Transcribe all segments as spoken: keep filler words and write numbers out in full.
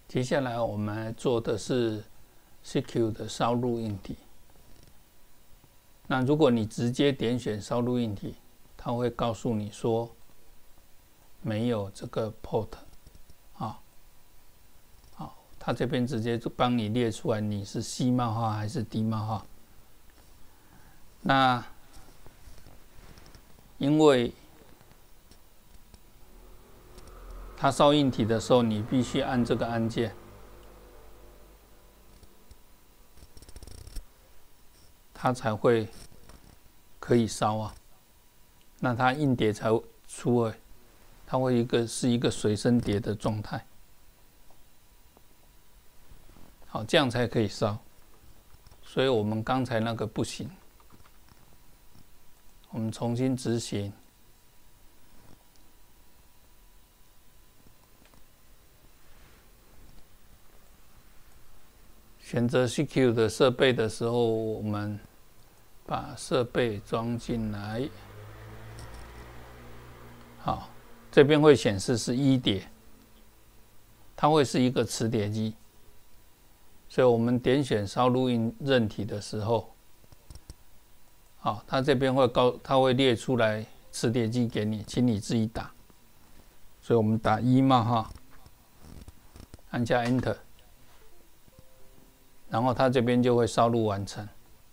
接下来我们来做的是 C Q 的烧录硬体。那如果你直接点选烧录硬体，它会告诉你说没有这个 port 啊，好，它这边直接就帮你列出来你是 C 冒号还是 D 冒号。那因为它烧硬体的时候，你必须按这个按键，它才会可以烧啊。那它硬碟才出来，它会一个是一个随身碟的状态。好，这样才可以烧。所以我们刚才那个不行，我们重新执行。选择 C Q 的设备的时候，我们把设备装进来。好，这边会显示是一碟，它会是一个磁碟机。所以我们点选烧录音韧体的时候，好，它这边会告，它会列出来磁碟机给你，请你自己打。所以我们打一冒号，按下 Enter。然后它这边就会烧录完成。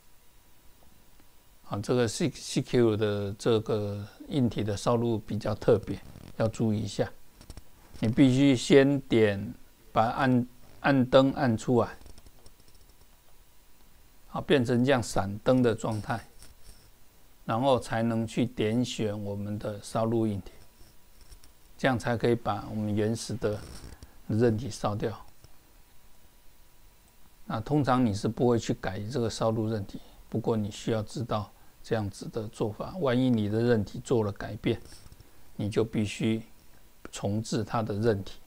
好，这个 C Q 的这个硬体的烧录比较特别，要注意一下。你必须先点，把按按灯按出来，好，变成这样闪灯的状态，然后才能去点选我们的烧录硬体，这样才可以把我们原始的韧体烧掉。那通常你是不会去改这个烧录韧体，不过你需要知道这样子的做法。万一你的韧体做了改变，你就必须重置它的韧体。